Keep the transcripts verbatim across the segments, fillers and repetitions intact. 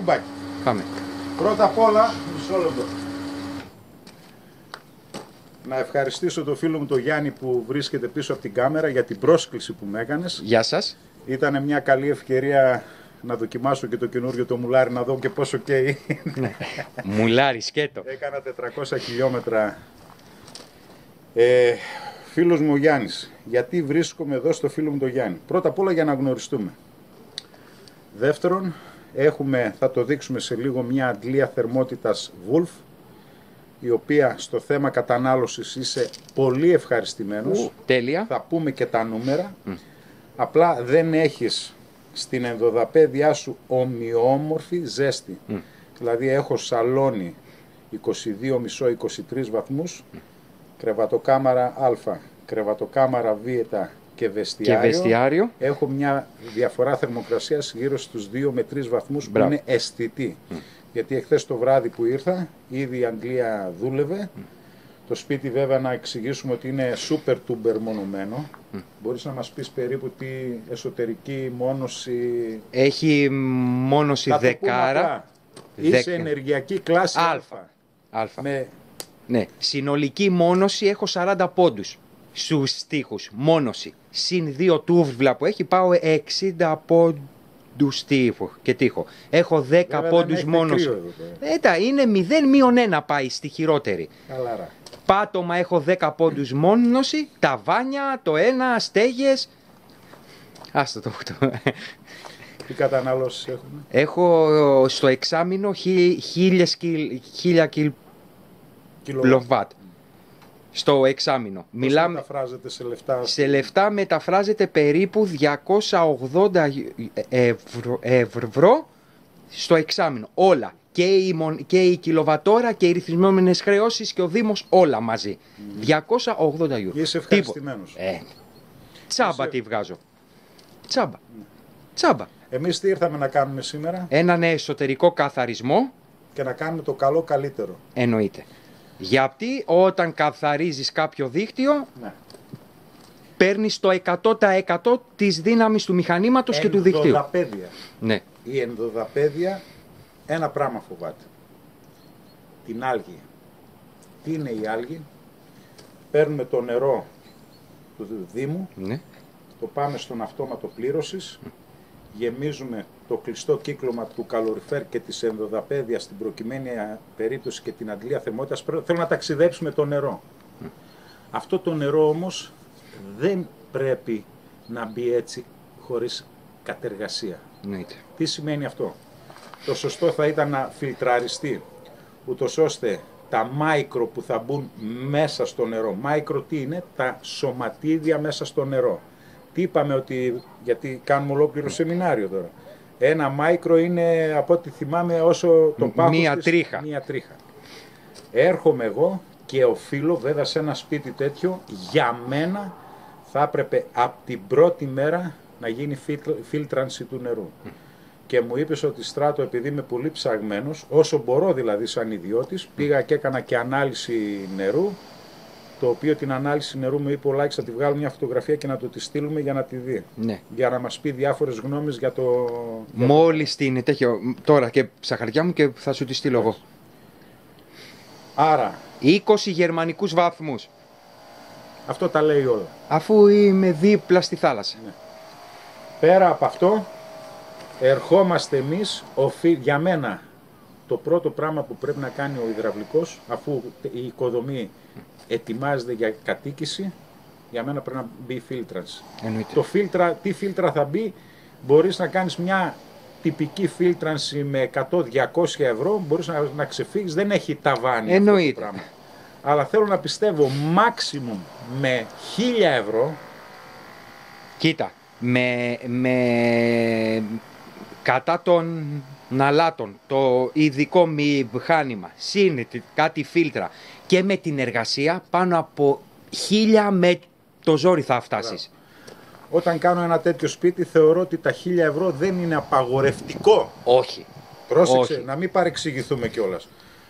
κουμπάκι. Πάμε. Πρώτα απ' όλα, μισό λεπτό. Να ευχαριστήσω τον φίλο μου τον Γιάννη που βρίσκεται πίσω από την κάμερα για την πρόσκληση που με έκανες. Γεια σας. Ήταν μια καλή ευκαιρία να δοκιμάσω και το καινούριο το μουλάρι, να δω και πόσο καίει. Μουλάρι σκέτο. Έκανα τετρακόσια χιλιόμετρα. Ε, φίλος μου ο Γιάννης. Γιατί βρίσκομαι εδώ στο φίλο μου τον Γιάννη? Πρώτα απ' όλα για να γνωριστούμε. Δεύτερον, έχουμε, θα το δείξουμε σε λίγο, μια αντλία θερμότητας Wolf, η οποία στο θέμα κατανάλωσης είσαι πολύ ευχαριστημένος. Ου, τέλεια. Θα πούμε και τα νούμερα. Mm. Απλά δεν έχεις στην ενδοδαπέδιά σου ομοιόμορφη ζέστη. Mm. Δηλαδή έχω σαλόνι είκοσι δύο κόμμα πέντε με είκοσι τρεις βαθμούς, mm. κρεβατοκάμαρα Α, κρεβατοκάμαρα Β και βεστιάριο. Και βεστιάριο. Έχω μια διαφορά θερμοκρασίας γύρω στους δύο με τρεις βαθμούς. Μπράβο. Που είναι αισθητή. Mm. Γιατί εχθές το βράδυ που ήρθα, ήδη η Αγγλία δούλευε. Mm. Το σπίτι βέβαια να εξηγήσουμε ότι είναι super tuber μονωμένο. Mm. Μπορείς να μας πεις περίπου τι εσωτερική μόνωση... Έχει μόνωση δεκάρα. Είσαι δέκα. Ενεργειακή κλάση Α. Α. Α. Με... Ναι. Συνολική μόνωση έχω σαράντα πόντους στους στίχους. Μόνωση. Συν δύο τούβλα που έχει πάω εξήντα πόντους στίχο και τείχο. Έχω δέκα βέβαια πόντους μόνωση. Έτα, είναι μηδέν μείον ένα πάει στη χειρότερη. Καλάρα. Πάτωμα έχω δέκα πόντους μόνωση, ταβάνια, το ένα, στέγες. Άστο το αυτό. Τι κατανάλωσεις έχουμε? Έχω στο εξάμηνο χίλια κιλοβάτ. Στο εξάμηνο. Πώς Μιλάμε... μεταφράζεται σε λεφτά? Σε λεφτά μεταφράζεται περίπου διακόσια ογδόντα ευρώ, ευρώ στο εξάμηνο. Όλα. Και η, και η κιλοβατόρα και οι ρυθμιζόμενες χρεώσεις και ο Δήμος όλα μαζί. Mm. διακόσια ογδόντα ευρώ. Είσαι ευχαριστημένος. Ε, τσάμπα Είσαι... τη βγάζω. Τσάμπα. Mm. Τσάμπα. Εμείς τι ήρθαμε να κάνουμε σήμερα? Έναν εσωτερικό καθαρισμό. Και να κάνουμε το καλό καλύτερο. Εννοείται. Γιατί όταν καθαρίζεις κάποιο δίκτυο, ναι, παίρνεις το εκατό τοις εκατό της δύναμης του μηχανήματος και του δικτύου. Ενδοδαπέδια. Ναι. Η ενδοδαπέδια ένα πράγμα φοβάται. Την άλγη. Τι είναι η άλγη? Παίρνουμε το νερό του Δήμου, ναι, το πάμε στον αυτόματο πλήρωσης, mm. γεμίζουμε το κλειστό κύκλωμα του καλοριφέρ και της ενδοδαπέδιας στην προκειμένη περίπτωση και την αντλία θερμότητας. Θέλω να ταξιδέψουμε το νερό. Mm. Αυτό το νερό όμως δεν πρέπει να μπει έτσι χωρίς κατεργασία. Mm. Τι σημαίνει αυτό? Το σωστό θα ήταν να φιλτραριστεί, ούτως ώστε τα μάικρο που θα μπουν μέσα στο νερό. Μάικρο τι είναι? Τα σωματίδια μέσα στο νερό. Τι είπαμε ότι, γιατί κάνουμε ολόκληρο σεμινάριο τώρα. Ένα μάικρο είναι, από ό,τι θυμάμαι, όσο το πάχος μία της, τρίχα. μία τρίχα. Έρχομαι εγώ και οφείλω, βέβαια σε ένα σπίτι τέτοιο, για μένα θα έπρεπε από την πρώτη μέρα να γίνει φίλτρανση του νερού. Mm. Και μου είπες ότι Στράτο, επειδή είμαι πολύ ψαγμένος, όσο μπορώ δηλαδή σαν ιδιώτης, πήγα και έκανα και ανάλυση νερού, το οποίο την ανάλυση νερού μου είπε ο Λάκης θα τη βγάλω μια φωτογραφία και να το τη στείλουμε για να τη δει. Ναι. Για να μας πει διάφορες γνώμες για το... Μόλις την τέτοιο, τώρα και στα χαρτιά μου και θα σου τη στείλω εγώ. Άρα... είκοσι γερμανικούς βαθμούς. Αυτό τα λέει όλα. Αφού είμαι δίπλα στη θάλασσα. Ναι. Πέρα από αυτό, ερχόμαστε εμείς, οφει... για μένα, το πρώτο πράγμα που πρέπει να κάνει ο υδραυλικός, αφού η οικοδομή ετοιμάζεται για κατοίκηση, για μένα πρέπει να μπει φίλτρανση. Το φίλτρα, τι φίλτρα θα μπει? Μπορείς να κάνεις μια τυπική φίλτρανση με εκατό με διακόσια ευρώ, μπορείς να, να ξεφύγεις, δεν έχει ταβάνι. Εννοείται. Αυτό το πράγμα. Αλλά θέλω να πιστεύω maximum με χίλια ευρώ. Κοίτα, με, με κατά των αλάτων, το ειδικό μηχάνημα, συν κάτι φίλτρα και με την εργασία, πάνω από χίλια με το ζόρι θα φτάσεις. Όταν κάνω ένα τέτοιο σπίτι, θεωρώ ότι τα χίλια ευρώ δεν είναι απαγορευτικό. Όχι. Πρόσεξε, Όχι. Να μην παρεξηγηθούμε κιόλας.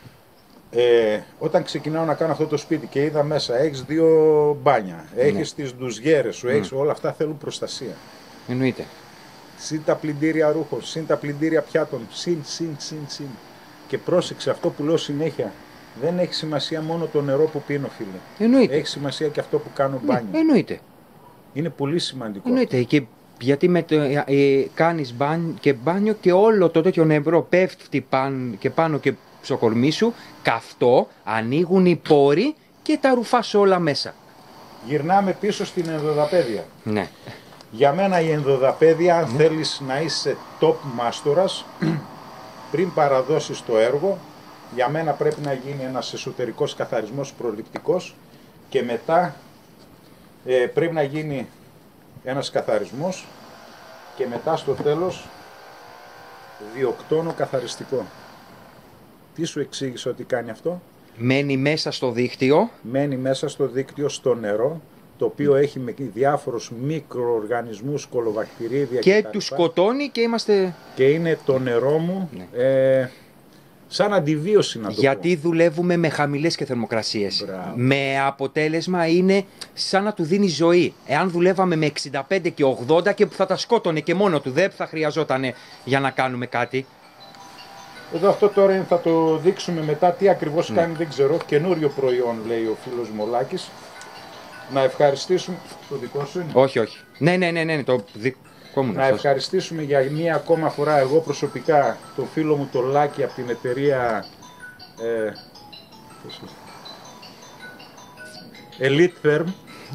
Ε, όταν ξεκινάω να κάνω αυτό το σπίτι και είδα μέσα, έχεις δύο μπάνια, έχεις ναι. τις ντουζιέρες σου, έχεις, mm. όλα αυτά θέλουν προστασία. Εννοείται. συν τα πλυντήρια ρούχων, συν τα πλυντήρια πιάτων, συν, συν, συν, συν. Και πρόσεξε αυτό που λέω συνέχεια. Δεν έχει σημασία μόνο το νερό που πίνω, φίλε. Εννοείται. Έχει σημασία και αυτό που κάνω μπάνιο. Ναι, εννοείται. Είναι πολύ σημαντικό. Εννοείται. Και γιατί με το, ε, ε, κάνεις μπάνιο και μπάνιο και όλο το τέτοιο νερό πέφτει πάνω και πάνω και στο κορμί σου, καυτό, ανοίγουν οι πόροι και τα ρουφάς όλα μέσα. Γυρνάμε πίσω στην ενδοδαπέδια. Ναι. Για μένα η ενδοδαπέδια, αν mm. θέλεις να είσαι top μάστορας, πριν παραδώσεις το έργο, για μένα πρέπει να γίνει ένας εσωτερικός καθαρισμός προληπτικός και μετά ε, πρέπει να γίνει ένας καθαρισμός και μετά στο τέλος διοκτώνο καθαριστικό. Τι σου εξήγησε ότι κάνει αυτό? Μένει μέσα στο δίκτυο. Μένει μέσα στο δίκτυο στο νερό, το οποίο έχει με διάφορους μικροοργανισμούς, κολοβακτηρίδια και, και τους σκοτώνει και είμαστε... Και είναι το νερό μου ναι. ε, σαν αντιβίωση να το Γιατί πω. δουλεύουμε με χαμηλές και θερμοκρασίες. Μπράβο. Με αποτέλεσμα είναι σαν να του δίνει ζωή. Εάν δουλεύαμε με εξήντα πέντε και ογδόντα και που θα τα σκότωνε και μόνο του, δεν θα χρειαζόταν για να κάνουμε κάτι. Εδώ αυτό τώρα θα το δείξουμε μετά τι ακριβώς ναι. κάνει, δεν ξέρω. Καινούριο προϊόν, λέει ο φίλος Μολάκης. Να ευχαριστήσουμε. Το δικό σου είναι? Όχι, όχι. Ναι, ναι, ναι, ναι, το δικό μου. Να ευχαριστήσουμε για μία ακόμα φορά εγώ προσωπικά τον φίλο μου τον Λάκη από την εταιρεία ε, Elite Therm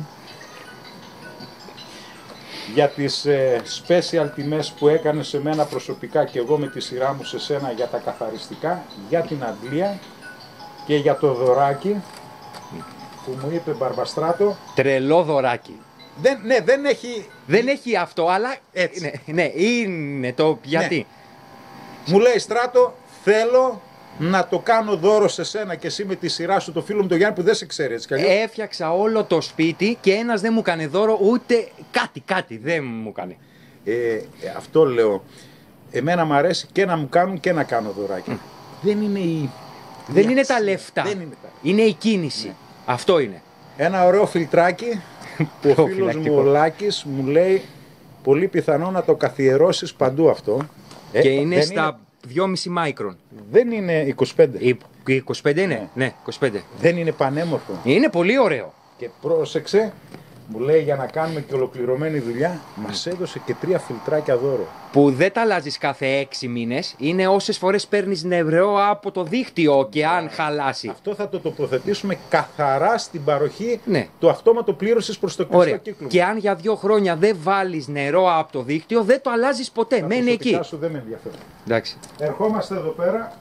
για τις ε, special τιμές που έκανε σε μένα προσωπικά και εγώ με τη σειρά μου σε σένα για τα καθαριστικά, για την αντλία και για το δωράκι που μου είπε Μπαρμπαστράτο. Τρελό δωράκι. Δεν, ναι, δεν έχει... Δεν έχει αυτό, αλλά έτσι. Ναι, ναι, είναι το γιατί. Ναι. Μου λέει Στράτο, θέλω να το κάνω δώρο σε σένα και εσύ με τη σειρά σου, το φίλο μου τον Γιάννη που δεν σε ξέρει έτσι κι Έφτιαξα όλο το σπίτι και ένας δεν μου έκανε δώρο ούτε κάτι, κάτι δεν μου έκανε. Ε, αυτό λέω. Εμένα μου αρέσει και να μου κάνουν και να κάνω δωράκι. Mm. Δεν είναι η... Δεν είναι τα λεφτά. Δεν είναι, τα... είναι η κίνηση. Ναι. Αυτό είναι. Ένα ωραίο φιλτράκι που ο φίλος μου ο Λάκης μου λέει πολύ πιθανό να το καθιερώσεις παντού αυτό. Και ε, είναι στα είναι... δυόμισι μάικρον. Δεν είναι είκοσι πέντε. Η, είκοσι πέντε είναι. Ναι. ναι, είκοσι πέντε. Δεν είναι πανέμορφο. Είναι πολύ ωραίο. Και πρόσεξε, μου λέει για να κάνουμε και ολοκληρωμένη δουλειά, μας έδωσε και τρία φιλτράκια δώρο. Που δεν τα αλλάζεις κάθε έξι μήνες, είναι όσες φορές παίρνεις νερό από το δίκτυο και αν χαλάσει. Αυτό θα το τοποθετήσουμε καθαρά στην παροχή ναι. του αυτόματο πλήρωσης προς το κλειστό κύκλο. Και αν για δύο χρόνια δεν βάλεις νερό από το δίκτυο, δεν το αλλάζεις ποτέ. Τα μένει εκεί. Σου δεν με ενδιαφέρει. Εντάξει. Ερχόμαστε εδώ πέρα.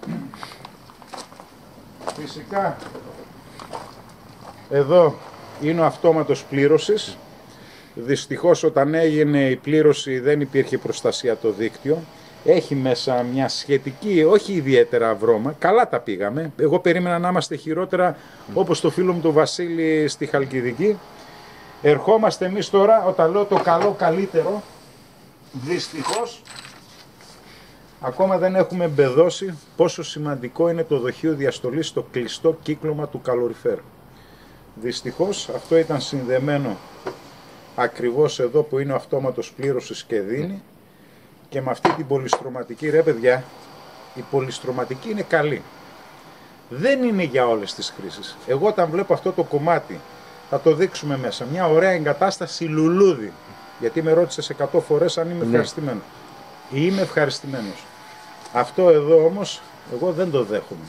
Φυσικά, εδώ είναι ο αυτόματος πλήρωσης. Δυστυχώς όταν έγινε η πλήρωση δεν υπήρχε προστασία το δίκτυο. Έχει μέσα μια σχετική, όχι ιδιαίτερα βρώμα. Καλά τα πήγαμε. Εγώ περίμενα να είμαστε χειρότερα όπως το φίλο μου τον Βασίλη στη Χαλκιδική. Ερχόμαστε εμείς τώρα, όταν λέω το καλό καλύτερο, δυστυχώς ακόμα δεν έχουμε εμπεδώσει πόσο σημαντικό είναι το δοχείο διαστολής στο κλειστό κύκλωμα του καλοριφέρ. Δυστυχώς αυτό ήταν συνδεμένο ακριβώς εδώ που είναι ο αυτόματος πλήρωσης και δίνει και με αυτή την πολυστρωματική, ρε παιδιά, η πολυστρωματική είναι καλή. Δεν είναι για όλες τις χρήσεις. Εγώ όταν βλέπω αυτό το κομμάτι, θα το δείξουμε μέσα, μια ωραία εγκατάσταση λουλούδι, γιατί με ρώτησες εκατό φορές αν είμαι ευχαριστημένος. Είμαι ευχαριστημένος. Αυτό εδώ όμως, εγώ δεν το δέχομαι.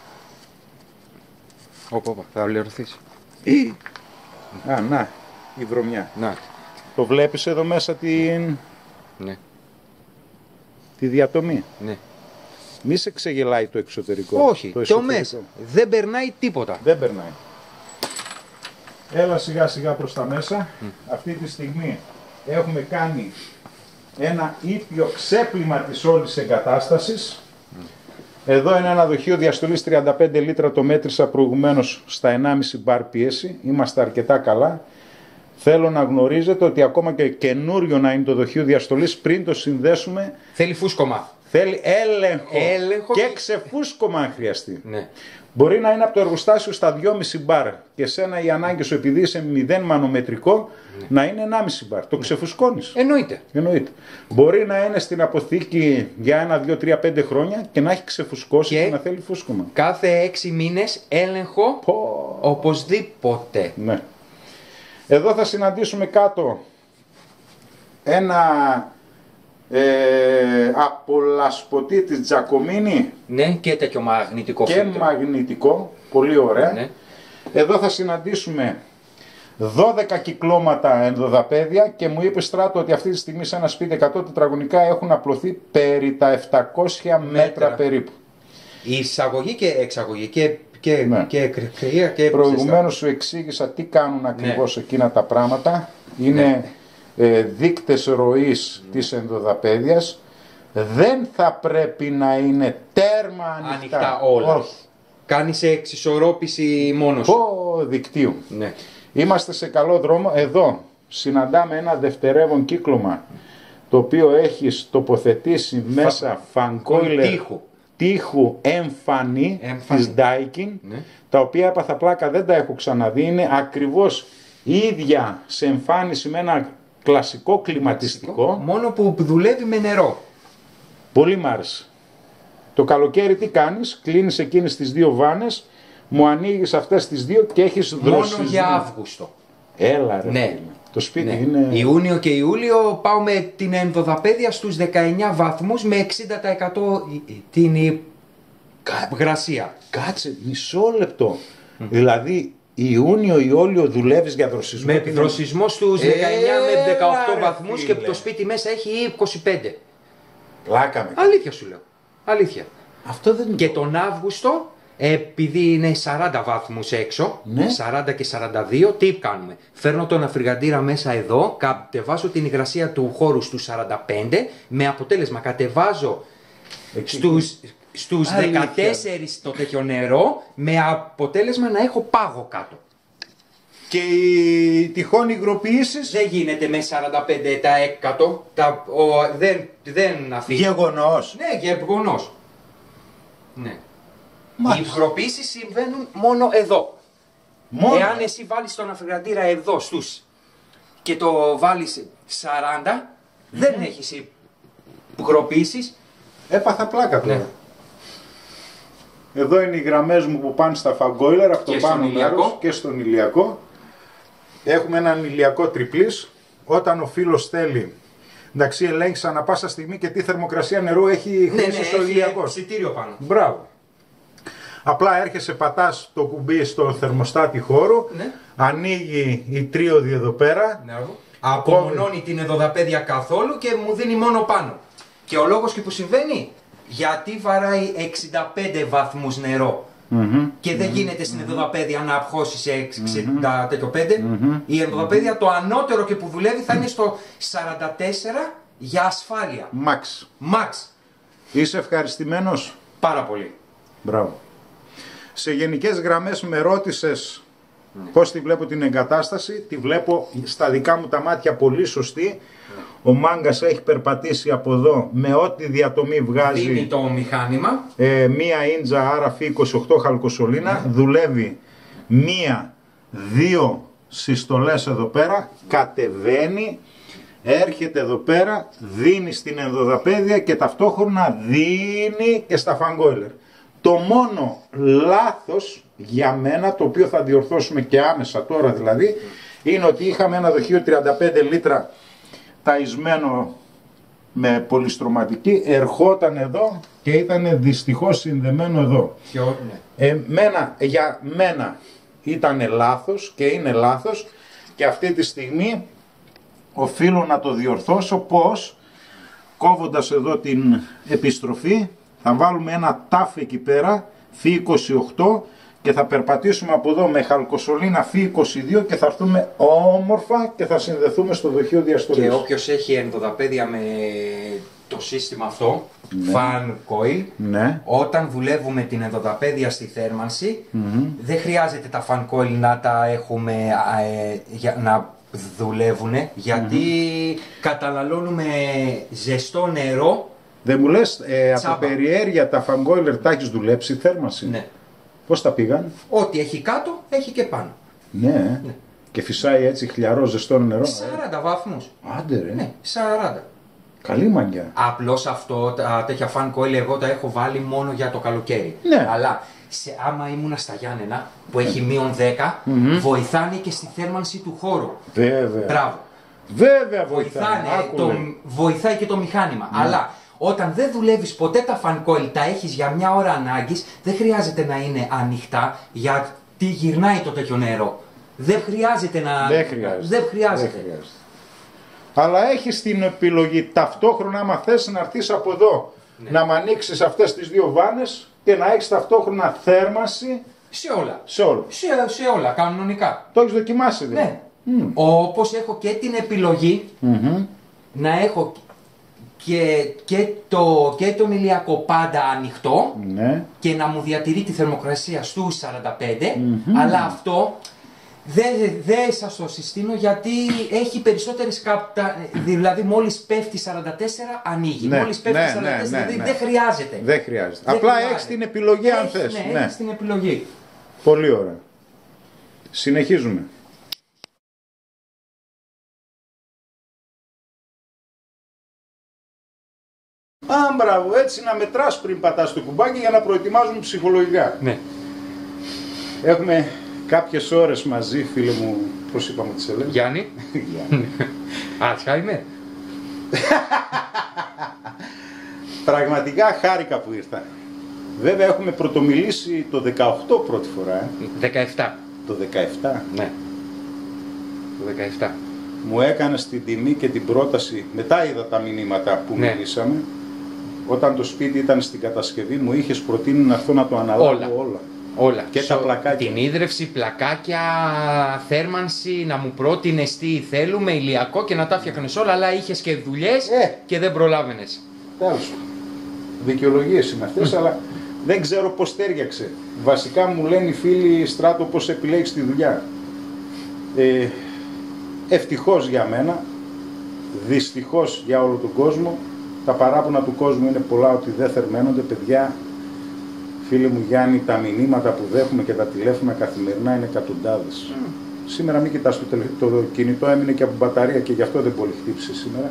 Όπα, όπα, θα ολαιρωθείς. Α, να, η βρωμιά. Να. Το βλέπεις εδώ μέσα την... Ναι. Τη διατομή. Ναι. Μη σε ξεγελάει το εξωτερικό. Όχι, το, το μέσα. Δεν περνάει τίποτα. Δεν περνάει. Έλα σιγά σιγά προς τα μέσα. Mm. Αυτή τη στιγμή έχουμε κάνει ένα ήπιο ξέπλυμα της όλης εγκατάστασης. Mm. Εδώ είναι ένα δοχείο διαστολής τριάντα πέντε λίτρα, το μέτρησα προηγουμένως στα ενάμιση μπαρ πίεση. Είμαστε αρκετά καλά. Θέλω να γνωρίζετε ότι ακόμα και καινούριο να είναι το δοχείο διαστολής, πριν το συνδέσουμε... Θέλει φούσκωμα. Θέλει έλεγχο, έλεγχο και και... ξεφούσκωμα αν χρειαστεί. Ναι. Μπορεί να είναι από το εργοστάσιο στα δυόμισι μπαρ και σένα η ανάγκη σου, επειδή είσαι μηδέν μανομετρικό, ναι. να είναι ενάμιση μπαρ. Το ξεφουσκώνεις. Εννοείται. Εννοείται. Μπορεί να είναι στην αποθήκη για ένα, δύο, τρία, πέντε χρόνια και να έχει ξεφουσκώσει και, και να θέλει φούσκωμα. Κάθε έξι μήνες έλεγχο Πω. οπωσδήποτε. Ναι. Εδώ θα συναντήσουμε κάτω ένα ε, απολασπωτή της Τζακομίνη. Ναι, και τέτοιο μαγνητικό. Και φίλτρο. Μαγνητικό, πολύ ωραία. Ναι. Εδώ θα συναντήσουμε δώδεκα κυκλώματα ενδοδαπέδια και μου είπε Στράτο ότι αυτή τη στιγμή σε ένα σπίτι εκατό τετραγωνικά έχουν απλωθεί περί τα επτακόσια μέτρα, μέτρα περίπου. Η εισαγωγή και εξαγωγή και, και, ναι. και κρυφαία και προηγουμένως σου εξήγησα τι κάνουν ακριβώς ναι. εκείνα τα πράγματα. Είναι ναι. ε, δείκτες ροής mm. της ενδοδαπέδιας. Δεν θα πρέπει να είναι τέρμα ανοιχτά. Ανοιχτά όλα. Όχι. Κάνεις εξισορρόπηση μόνος σου. Δικτύου. Ναι. Είμαστε σε καλό δρόμο. Εδώ συναντάμε ένα δευτερεύον κύκλωμα το οποίο έχεις τοποθετήσει Φα... μέσα φανκόιλερ τείχου, τείχου εμφανή, εμφανή. της Daikin, ναι. τα οποία έπαθα πλάκα, δεν τα έχω ξαναδεί. Είναι ακριβώς ίδια σε εμφάνιση με ένα κλασικό κλιματιστικό. Μόνο που δουλεύει με νερό. Πολύ μ' άρεσε. Το καλοκαίρι τι κάνεις, κλείνεις εκείνες τις δύο βάνες, μου ανοίγεις αυτές τις δύο και έχεις δροσισμό. Μόνο για Αύγουστο. Έλα ρε. Ναι. Το σπίτι ναι. είναι... Ιούνιο και Ιούλιο πάω με την ενδοδαπέδια στους δεκαεννιά βαθμούς με εξήντα τοις εκατό την υγρασία. Κάτσε μισό λεπτό. Mm. Δηλαδή Ιούνιο, Ιούλιο δουλεύεις για δροσισμό. Με δροσισμό στους δεκαεννιά με δεκαοκτώ βαθμούς και το σπίτι μέσα έχει είκοσι πέντε. Πλάκα με. Αλήθεια σου λέω. Αλήθεια. Αυτό δεν και τον Αύγουστο, επειδή είναι σαράντα βαθμούς έξω, ναι. σαράντα και σαράντα δύο, τι κάνουμε. Φέρνω τον αφριγαντήρα μέσα εδώ, κατεβάζω την υγρασία του χώρου στους σαράντα πέντε, με αποτέλεσμα κατεβάζω Εκεί. στους, στους δεκατέσσερα το τέτοιο νερό, με αποτέλεσμα να έχω πάγο κάτω. Και οι τυχόν υγροποιήσεις δεν γίνεται με σαράντα πέντε τοις εκατό. Τα, ο, δεν, δεν αφήνει. Γεγονός. Ναι, γεγονός. Ναι. Μάλιστα. Οι υγροποιήσεις συμβαίνουν μόνο εδώ. Μόνο. Εάν εσύ βάλεις τον αφριγαντήρα εδώ στους και το βάλεις σαράντα, mm. δεν έχεις υγροποιήσεις. Έπαθα πλάκα τώρα. Ναι. Εδώ είναι οι γραμμές μου που πάνε στα φαγκόιλερ από το πάνω μέρος και στον ηλιακό. Έχουμε έναν ηλιακό τριπλής. Όταν ο φίλος θέλει, εντάξει, ελέγξει ανά πάσα στιγμή και τι θερμοκρασία νερού έχει χρήσει ναι, ναι, ο ηλιακός. Εισιτήριο πάνω. Μπράβο. Απλά έρχεσαι, πατάς το κουμπί στο θερμοστάτη χώρου, ναι. ανοίγει η τρίωδη εδώ πέρα. Ναι, απομονώνει την εδωδαπέδια καθόλου και μου δίνει μόνο πάνω. Και ο λόγος και που συμβαίνει, γιατί βαράει εξήντα πέντε βαθμούς νερό. Mm-hmm. Και δεν mm-hmm. γίνεται στην εδωδαπέδια να απχώσει σε εξήντα πέντε. Mm-hmm. Η εδωδαπέδια το ανώτερο και που δουλεύει θα είναι στο σαράντα τέσσερα για ασφάλεια. Max. Max. Είσαι ευχαριστημένος? Πάρα πολύ. Μπράβο. Σε γενικές γραμμές με ρώτησες mm. πώς τη βλέπω την εγκατάσταση. Τη βλέπω στα δικά μου τα μάτια πολύ σωστή. Mm. Ο Μάγκας έχει περπατήσει από εδώ με ό,τι διατομή βγάζει. Δίνει το μηχάνημα. Ε, μία ίντζα άρα είκοσι οκτώ χαλκοσολίνα. Mm. Δουλεύει μία, δύο συστολές εδώ πέρα. Κατεβαίνει. Έρχεται εδώ πέρα. Δίνει στην ενδοδαπέδια και ταυτόχρονα δίνει και στα φαγκόιλερ. Το μόνο λάθος για μένα, το οποίο θα διορθώσουμε και άμεσα τώρα δηλαδή, είναι ότι είχαμε ένα δοχείο τριάντα πέντε λίτρα ταϊσμένο με πολυστρωματική, ερχόταν εδώ και ήταν δυστυχώς συνδεμένο εδώ. Ε, μένα, για μένα ήταν λάθος και είναι λάθος και αυτή τη στιγμή οφείλω να το διορθώσω. Πώς? Κόβοντας εδώ την επιστροφή, θα βάλουμε ένα τάφ εκεί πέρα, φι είκοσι οκτώ, και θα περπατήσουμε από εδώ με χαλκοσολίνα φι είκοσι δύο και θα έρθουμε όμορφα και θα συνδεθούμε στο δοχείο διαστολής. Και όποιος έχει ενδοδαπέδια με το σύστημα αυτό, ναι. fan coil, ναι. όταν δουλεύουμε την ενδοδαπέδια στη θέρμανση, mm-hmm. δεν χρειάζεται τα fan coil να τα έχουμε ε, για να δουλεύουν, γιατί mm-hmm. καταναλώνουμε ζεστό νερό Δεν μου λες, ε, από Τσάμπα. περιέργεια τα φανγκόιλερ τα έχεις δουλέψει θέρμανση. Ναι. Πώς τα πήγαν? Ό,τι έχει κάτω, έχει και πάνω. Ναι. Ναι. Και φυσάει έτσι χλιαρό ζεστό νερό. σαράντα βαθμούς. Άντε ρε. Ναι, σαράντα. Καλή μαγιά. Απλώς αυτό, τα τέτοια fan coil εγώ τα έχω βάλει μόνο για το καλοκαίρι. Ναι. Αλλά σε, άμα ήμουνα στα Γιάννενα που έχει μείον δέκα, Mm-hmm. βοηθάνε και στη θέρμανση του χώρου. Βέβαια. Μπράβο. Βέβαια Βοηθάνε, βοηθάνε. το, Άκουλε. βοηθάει και το μηχάνημα. Αλλά όταν δεν δουλεύεις ποτέ τα fan coil, τα έχεις για μια ώρα ανάγκης, δεν χρειάζεται να είναι ανοιχτά γιατί γυρνάει το τέτοιο νερό. Δεν χρειάζεται να... Δεν χρειάζεται. Δεν χρειάζεται. Δεν χρειάζεται. Αλλά έχεις την επιλογή ταυτόχρονα, άμα θες, να έρθεις από εδώ, Ναι. να μ' ανοίξεις αυτές τις δύο βάνες και να έχεις ταυτόχρονα θέρμανση Σε όλα. σε όλο. Σε, σε όλα, κανονικά. Το έχεις δοκιμάσει δηλαδή? Ναι. Όπως έχω και την επιλογή Μμμ. να έχω και, και, το, και το ηλιακό πάντα ανοιχτό Ναι. και να μου διατηρεί τη θερμοκρασία στους σαράντα πέντε, αλλά αυτό δεν δε σας το συστήνω γιατί έχει περισσότερες καπτα... δηλαδή μόλις πέφτει σαράντα τέσσερα ανοίγει, Ναι, μόλις πέφτει ναι, σαράντα τέσσερα ναι, ναι, δηλαδή ναι. δεν χρειάζεται. Δεν χρειάζεται. Δεν Απλά χρειάζεται. έχεις την επιλογή αν Έχεις, θες. Ναι, έχεις την επιλογή. Πολύ ωραία. Συνεχίζουμε. Α, μπράβο, έτσι να μετράς πριν πατάς το κουμπάκι για να προετοιμάζουμε ψυχολογικά. Ναι. Έχουμε κάποιες ώρες μαζί, φίλε μου, πώς είπαμε τις έλεγες. Γιάννη. Α, είμαι. Πραγματικά χάρηκα που ήρθα. Βέβαια έχουμε πρωτομιλήσει το δεκαοκτώ πρώτη φορά, ε. δεκαεπτά. Το δεκαεπτά. Ναι. Το δεκαεπτά. Μου έκανες την τιμή και την πρόταση, μετά είδα τα μηνύματα που Ναι. μιλήσαμε. Όταν το σπίτι ήταν στην κατασκευή μου είχες προτείνει να έρθω να το αναλάβω Όλα. όλα. Όλα. Και τα πλακάκια. Την ίδρυυση, πλακάκια, θέρμανση, να μου πρότεινες τι θέλουμε, ηλιακό και να τα φτιάχνες όλα, αλλά είχες και δουλειές Ε. και δεν προλάβαινες. Τέλος. Δικαιολογίες είναι αυτές, αλλά δεν ξέρω πώς τέριαξε. Βασικά μου λένε οι φίλοι, Στράτο, πώς επιλέγεις τη δουλειά. Ε, ευτυχώς για μένα, δυστυχώς για όλο τον κόσμο, τα παράπονα του κόσμου είναι πολλά ότι δεν θερμαίνονται. Παιδιά, φίλοι μου Γιάννη, τα μηνύματα που δέχουμε και τα τηλέφωνα καθημερινά είναι εκατοντάδες. Mm. Σήμερα μην κοιτάς το, τελε... το κινητό, έμεινε και από μπαταρία και γι' αυτό δεν πολύ χτύπησε σήμερα.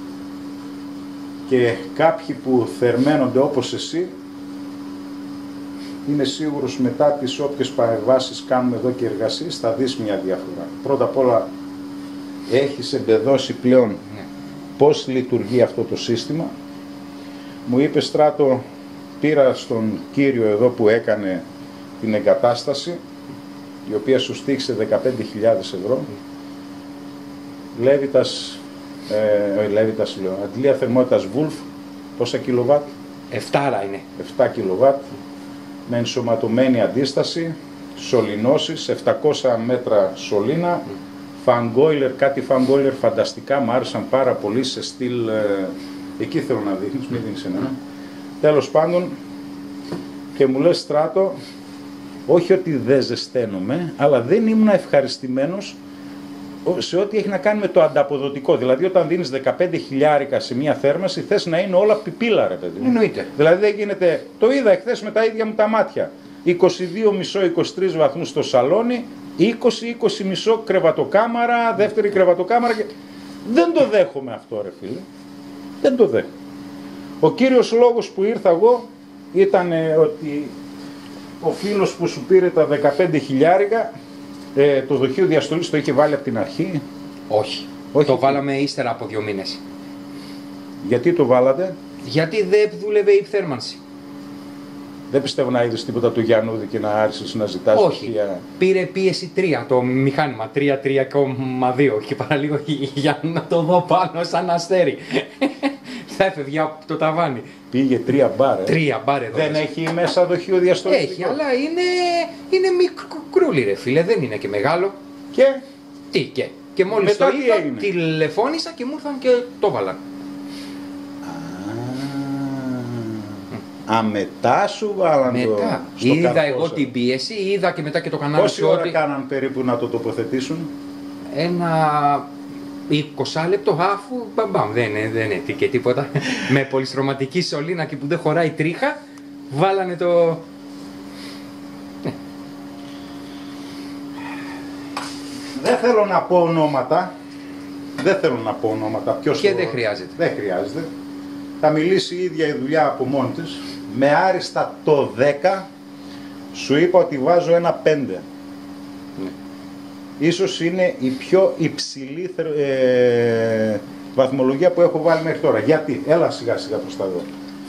Και κάποιοι που θερμαίνονται όπως εσύ, είναι σίγουρος μετά τις όποιες παρεμβάσεις κάνουμε εδώ και εργασίες θα δεις μια διαφορά. Πρώτα απ' όλα έχεις εμπεδώσει πλέον Ναι. πώς λειτουργεί αυτό το σύστημα. Μου είπε Στράτο, πήρα στον κύριο εδώ που έκανε την εγκατάσταση, η οποία σου στήχησε δεκαπέντε χιλιάδες ευρώ. Λέβιτας, ε, Λέβιτας λέω, αντλία θερμότητας Wolf, πόσα κιλοβάτ? Εφτάρα είναι. επτά κιλοβάτ, με ενσωματωμένη αντίσταση, σωληνώσεις, επτακόσια μέτρα σωλήνα, φανγκόιλερ, κάτι φανγκόιλερ φανταστικά, μου άρεσαν πάρα πολύ σε στυλ, ε, εκεί θέλω να δείχνεις, μην δίνεις εμένα. Τέλος πάντων, και μου λες Στράτο, όχι ότι δεν ζεσταίνομαι, αλλά δεν ήμουν ευχαριστημένος σε ό,τι έχει να κάνει με το ανταποδοτικό. Δηλαδή, όταν δίνεις δεκαπέντε χιλιάρικα σε μια θέρμανση, θες να είναι όλα πιπίλα, ρε παιδί. Εννοείται. Δηλαδή, δεν γίνεται. Το είδα εχθές με τα ίδια μου τα μάτια. είκοσι δύο κόμμα πέντε με είκοσι τρεις βαθμούς στο σαλόνι, είκοσι με είκοσι κόμμα πέντε κρεβατοκάμαρα, δεύτερη κρεβατοκάμαρα. Και... Δεν το δέχομαι αυτό, ρε φίλε. Δεν το δέχομαι. Ο κύριος λόγος που ήρθα εγώ ήταν ότι ο φίλος που σου πήρε τα δεκαπέντε χιλιάρικα, ε, το δοχείο διαστολής το είχε βάλει από την αρχή. Όχι. Όχι. Το βάλαμε ύστερα από δύο μήνες. Γιατί το βάλατε? Γιατί δεν δούλευε η θέρμανση. Δεν πιστεύω να είδες τίποτα του Γιαννούδη και να άρχισες να ζητάς Όχι. στοιχεία. Πήρε πίεση τρία το μηχάνημα. τρία τρία κόμμα δύο και παραλίγο για να το δω πάνω σαν αστέρι. Θα έφευγε από το ταβάνι. Πήγε τρία μπάρ. ε. Τρία μπάρ εδώ. Δεν μέσα. έχει μέσα δοχείο διαστολής? Έχει, αλλά είναι, είναι μικρούλι ρε φίλε, δεν είναι και μεγάλο. Και Τι και. Και μόλις Μετά το τι είδα, έγινε? τηλεφώνησα και μου ήρθαν και το βάλαν. Α, μετά σου βάλαν το Μετά. στο Είδα καρπόσα. εγώ την πίεση, είδα και μετά και το κανάλι Πόση σου ώρα ότι κάναν περίπου να το τοποθετήσουν? ένα είκοσι λεπτό, αφού μπαμπαμ, δεν είναι, δεν είναι και τίποτα. Με πολυστρωματική σωλήνα και που δεν χωράει τρίχα, βάλανε το... Δεν θέλω να πω ονόματα. Δεν θέλω να πω ονόματα. Ποιος Και το... δεν χρειάζεται. Δεν χρειάζεται. Θα μιλήσει η ίδια η δουλειά από μόνη της. Με άριστα το δέκα, σου είπα ότι βάζω ένα πέντε. Ναι. Ίσως είναι η πιο υψηλή ε, βαθμολογία που έχω βάλει μέχρι τώρα. Γιατί, έλα σιγά σιγά προς τα δω.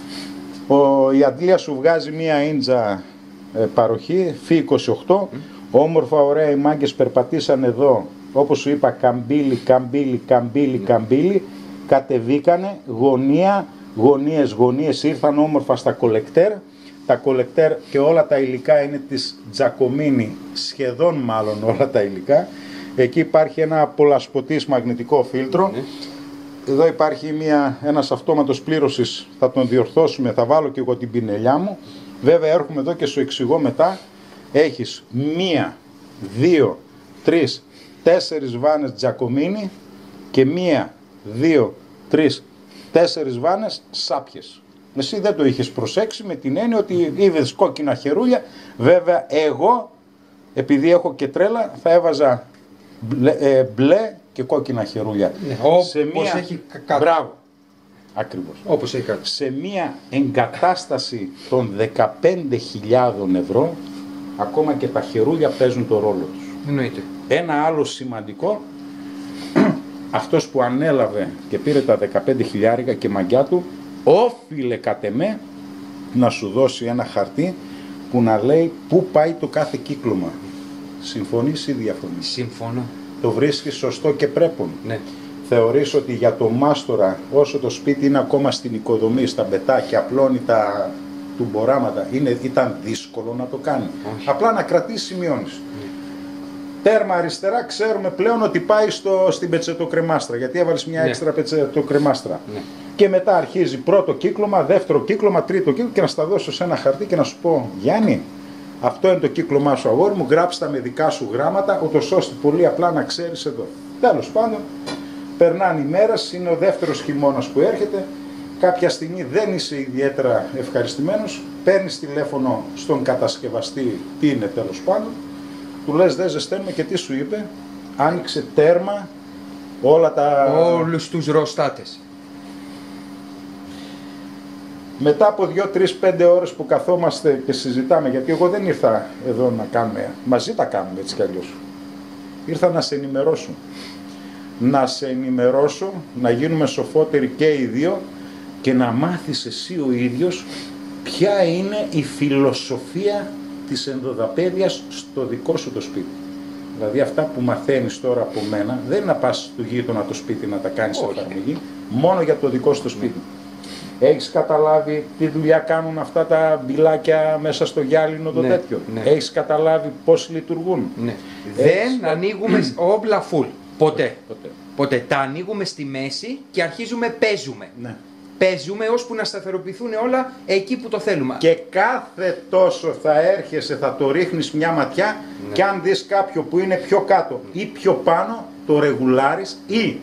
Ο, η Αντλία σου βγάζει μία ίντζα ε, παροχή, φι είκοσι οκτώ. Mm. Όμορφα, ωραία, οι μάγκες περπατήσαν εδώ. Όπως σου είπα, καμπύλι, καμπύλι, καμπύλι, mm. καμπύλι. Κατεβήκανε, γωνία, γωνίες, γωνίες, ήρθαν όμορφα στα κολεκτέρ. Τα κολεκτέρ και όλα τα υλικά είναι της Giacomini, σχεδόν μάλλον όλα τα υλικά. Εκεί υπάρχει ένα πολλασποτής μαγνητικό φίλτρο. Mm. Εδώ υπάρχει μια, ένας αυτόματος πλήρωσης, θα τον διορθώσουμε, θα βάλω και εγώ την πινελιά μου. Βέβαια έρχομαι εδώ και σου εξηγώ μετά. Έχεις μία, δύο, τρεις, τέσσερις βάνες Giacomini και μία, δύο, τρεις, τέσσερις βάνες σάπιες. Εσύ δεν το είχες προσέξει με την έννοια ότι είδες κόκκινα χερούλια. Βέβαια εγώ, επειδή έχω και τρέλα, θα έβαζα μπλε, ε, μπλε και κόκκινα χερούλια. Ναι, σε μία... έχει κάτω. Μπράβο. Ακριβώς. Όπως έχει κάτω. Σε μία εγκατάσταση των δεκαπέντε χιλιάδων ευρώ, ακόμα και τα χερούλια παίζουν το ρόλο τους. Εννοείται. Ένα άλλο σημαντικό, αυτός που ανέλαβε και πήρε τα δεκαπέντε χιλιάρικα και μαγκιά του, όφιλε κατ' εμέ να σου δώσει ένα χαρτί που να λέει πού πάει το κάθε κύκλωμα. Συμφωνείς ή διαφωνείς? Συμφωνώ. Το βρίσκεις σωστό και πρέπον? Ναι. Θεωρείς ότι για το μάστορα, όσο το σπίτι είναι ακόμα στην οικοδομή, στα μπετά και απλώνει τα τουμποράματα, είναι, ήταν δύσκολο να το κάνει? Όχι. Απλά να κρατήσει σημειώνεις. Ναι. Τέρμα αριστερά, ξέρουμε πλέον ότι πάει στο, στην πετσετοκρεμάστρα, γιατί έβαλες μια ναι. έξτρα πετσετοκρεμάστρα. Ναι. Και μετά αρχίζει πρώτο κύκλωμα, δεύτερο κύκλωμα, τρίτο κύκλωμα και να στα δώσω σε ένα χαρτί και να σου πω, Γιάννη, αυτό είναι το κύκλωμά σου, αγόρι μου, γράψτε τα με δικά σου γράμματα, ούτως ώστε πολύ απλά να ξέρεις εδώ. Τέλος πάντων, περνάνε οι μέρες, είναι ο δεύτερος χειμώνας που έρχεται, κάποια στιγμή δεν είσαι ιδιαίτερα ευχαριστημένος, παίρνεις τηλέφωνο στον κατασκευαστή, τι είναι τέλος πάντων, του λες δεν ζεσταίνουμε και τι σου είπε? Άνοιξε τέρμα όλα τα... Όλους τους ροστάτες. Μετά από δύο, τρεις, πέντε ώρες που καθόμαστε και συζητάμε, γιατί εγώ δεν ήρθα εδώ να κάνουμε, μαζί τα κάνουμε έτσι κι αλλιώς. Ήρθα να σε ενημερώσω. Να σε ενημερώσω, να γίνουμε σοφότεροι και οι δύο και να μάθεις εσύ ο ίδιος ποια είναι η φιλοσοφία της ενδοδαπέδιας στο δικό σου το σπίτι. Δηλαδή αυτά που μαθαίνεις τώρα από μένα, δεν είναι να πας στο γείτονα το σπίτι να τα κάνεις εφαρμογή, μόνο για το δικό σου το σπίτι. Ναι. Έχεις καταλάβει τι δουλειά κάνουν αυτά τα μπιλάκια μέσα στο γυάλινο το ναι, τέτοιο? Ναι. Έχεις καταλάβει πώς λειτουργούν? Ναι. Δεν κα... ανοίγουμε όπλα full. Ποτέ. Ποτέ. Ποτέ. Τα ανοίγουμε στη μέση και αρχίζουμε παίζουμε. Ναι. Παίζουμε ώσπου να σταθεροποιηθούν όλα εκεί που το θέλουμε. Και κάθε τόσο θα έρχεσαι, θα το ρίχνεις μια ματιά ναι. και αν δεις κάποιο που είναι πιο κάτω ή πιο πάνω, το ρεγουλάρεις ή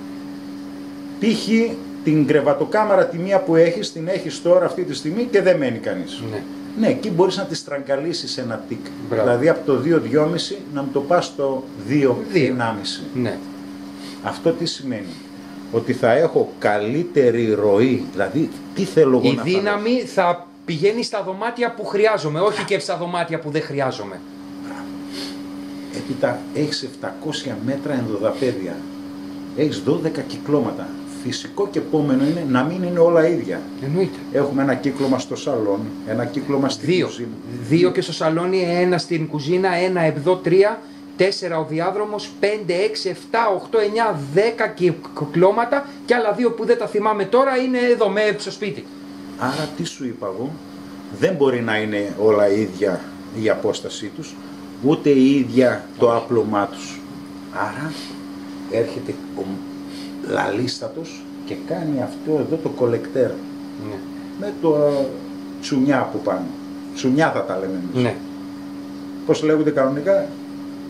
π.χ. την κρεβατοκάμαρα τη μία που έχεις, την έχεις τώρα αυτή τη στιγμή και δεν μένει κανείς. Ναι, ναι εκεί μπορείς να τη στραγγαλίσεις ένα τικ. Μπράβο. Δηλαδή από το δύο κόμμα πέντε να μου το πας στο δύο κόμμα πέντε. Ναι. Αυτό τι σημαίνει? Ότι θα έχω καλύτερη ροή, δηλαδή τι θέλω εγώ η να Η δύναμη θα, θα πηγαίνει στα δωμάτια που χρειάζομαι, όχι και στα δωμάτια που δεν χρειάζομαι. Ε, κοίτα, έχεις επτακόσια μέτρα ενδοδαπέδια, έχεις δώδεκα κυκλώματα. Φυσικό και επόμενο είναι να μην είναι όλα ίδια. Εννοείται. Έχουμε ένα κύκλωμα στο σαλόνι, ένα κύκλωμα στην Δύο. κουζίνα. Δύο και στο σαλόνι, ένα στην κουζίνα, ένα εδώ, τρία. Τέσσερα ο διάδρομος, πέντε, έξι, επτά, οκτώ, εννιά, δέκα κυκλώματα και άλλα δύο που δεν τα θυμάμαι τώρα είναι εδώ με στο σπίτι. Άρα τι σου είπα εγώ, δεν μπορεί να είναι όλα ίδια η απόστασή τους, ούτε η ίδια το άπλωμά τους. Άρα έρχεται ο λαλίστατος και κάνει αυτό εδώ το κολεκτέρ. Ναι. Με το τσουνιά από πάνω. Τσουνιά θα τα λέμε εμείς. Ναι. Πώς λέγονται κανονικά?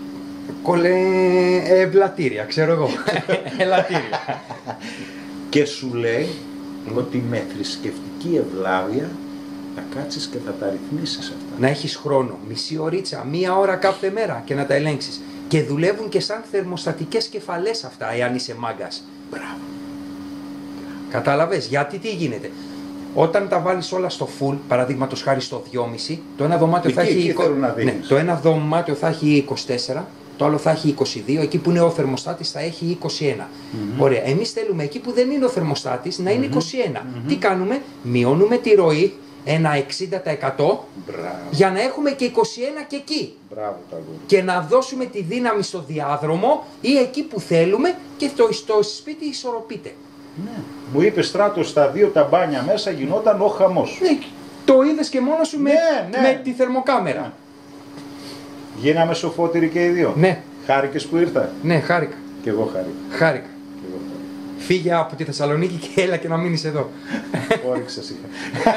Κολε... Ευλατήρια, ξέρω εγώ. Ελατήρια. Και σου λέει mm. ότι με θρησκευτική ευλάβεια θα κάτσεις και θα τα ρυθμίσεις αυτά. Να έχεις χρόνο, μισή ωρίτσα, μία ώρα κάθε μέρα και να τα ελέγξεις. Και δουλεύουν και σαν θερμοστατικές κεφαλές αυτά, εάν είσαι μάγκας. Μπράβο. Κατάλαβες, γιατί τι γίνεται. Όταν τα βάλεις όλα στο full, παραδείγματος χάρη στο δυόμισι, το ένα δωμάτιο εκεί, θα έχει... Εκεί να ναι, το ένα δωμάτιο θα έχει είκοσι τέσσερα, το άλλο θα έχει είκοσι δύο, εκεί που είναι ο θερμοστάτης θα έχει είκοσι ένα. Mm-hmm. Ωραία, εμείς θέλουμε εκεί που δεν είναι ο θερμοστάτης να είναι mm-hmm. είκοσι ένα. Mm-hmm. Τι κάνουμε, μειώνουμε τη ροή, ένα εξήντα τοις εκατό, μπράβο, για να έχουμε και είκοσι ένα και εκεί. Μπράβο, και να δώσουμε τη δύναμη στο διάδρομο ή εκεί που θέλουμε και το, στο σπίτι ισορροπείται. Ναι. Μου είπε Στράτο, στα δύο τα μπάνια μέσα γινόταν ο χαμός. Ναι, το είδες και μόνο σου με, ναι, ναι. με τη θερμοκάμερα. Ναι. Γίναμε σοφότεροι και οι δύο. Ναι. Χάρηκες που ήρθα. Ναι, χάρηκα. Και εγώ χάρηκα. Χάρηκα. Και εγώ χάρηκα. Φύγε από τη Θεσσαλονίκη και έλα και να μείνεις εδώ. Όριξες είχα.